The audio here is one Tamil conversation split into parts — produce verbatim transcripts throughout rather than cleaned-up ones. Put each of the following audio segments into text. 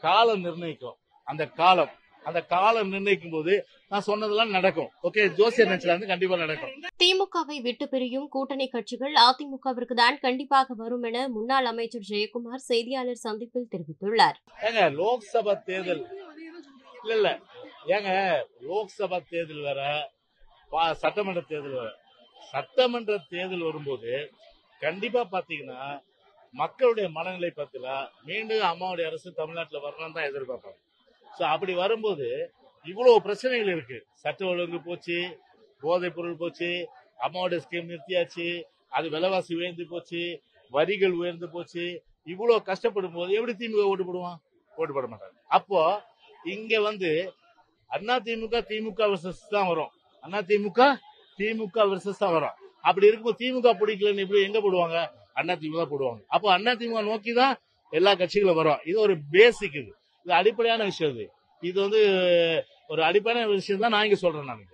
காலம் நிர்ணயிக்கும். அந்த காலம் அந்த காலம் நிர்ணயிக்கும் போது நான் சொன்னதெல்லாம் நடக்கும். ஓகே, ஜோசியர் நினைச்சது கண்டிப்பா நடக்கும். திமுகவை விட்டு பிரியும் கூட்டணி கட்சிகள் அதிமுகவிற்கு தான் கண்டிப்பாக வரும் என முன்னாள் அமைச்சர் ஜெயக்குமார் செய்தியாளர் சந்திப்பில் தெரிவித்துள்ளார். ஏங்க லோக்சபா தேர்தல் இல்ல இல்ல ஏங்க லோக்சபா தேர்தல் வேற, சட்டமன்ற தேர்தல் வேற. சட்டமன்ற தேர்தல் வரும்போது கண்டிப்பா பாத்தீங்கன்னா மக்களுடைய மனநிலை பத்தில மீண்டும் அம்மாவுடைய அரசு தமிழ்நாட்டில் வரணும்னு தான் எதிர்பார்ப்பாங்க. சோ அப்படி வரும்போது இவ்வளவு பிரச்சனைகள் இருக்கு. சட்ட ஒழுங்கு போச்சு, போதைப் பொருள் போச்சு, அம்மாவுடைய ஸ்கீம் நிறுத்தியாச்சு, அது விலைவாசி உயர்ந்து போச்சு, வரிகள் உயர்ந்து போச்சு. இவ்வளவு கஷ்டப்படும் போது எப்படி திமுக ஓட்டு போடுவான்? ஓட்டு போட மாட்டாங்க. அப்போ இங்க வந்து அண்ணா திமுக திமுக வெர்சஸ் தான் வரும். அண்ணா திமுக திமுக வெர்சஸ் தான் வரும். அப்படி இருக்கும்போது திமுக பிடிக்கலன்னு எப்படி எங்க போடுவாங்க? அண்ணா திமுக போடுவாங்க. அப்போ அண்ணா திமுக நோக்கி தான் எல்லா கட்சிகளும் வரும். இது ஒரு பேசிக், இது இது அடிப்படையான விஷயம். இது இது வந்து ஒரு அடிப்படையான விஷயம் தான் நான் இங்க சொல்றேன். நான்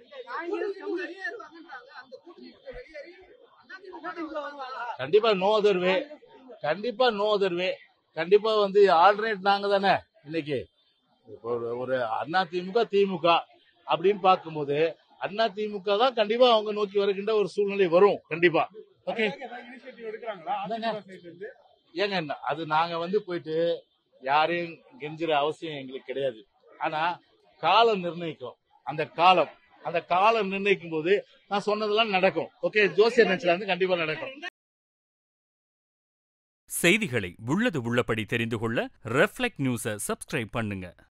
கண்டிப்பா நோ அதர் வே, கண்டிப்பா நோ அதர் வே. கண்டிப்பா வந்து ஆல்டர்னேட் நாங்க தானே. இன்னைக்கு ஒரு அண்ணா திமுக திமுக அப்படின்னு பார்க்கும்போது அண்ணா திமுக தான் கண்டிப்பா அவங்க நோக்கி வருகின்ற ஒரு சூழ்நிலை வரும். கண்டிப்பா. ஓகே, ஏங்க அது நாங்க வந்து போயிட்டு யாரையும் கெஞ்சுற அவசியம் எங்களுக்கு கிடையாது. ஆனா காலம் நிர்ணயிக்கும். அந்த காலம் அந்த காலம் நிர்ணயிக்கும் போது நான் சொன்னதெல்லாம் நடக்கும். ஓகே, ஜோசியர் நினைச்சது கண்டிப்பா நடக்கும். செய்திகளை உள்ளது உள்ளபடி தெரிந்து கொள்ள ரெஃப்ளெக்ட் நியூஸை சப்ஸ்கிரைப் பண்ணுங்க.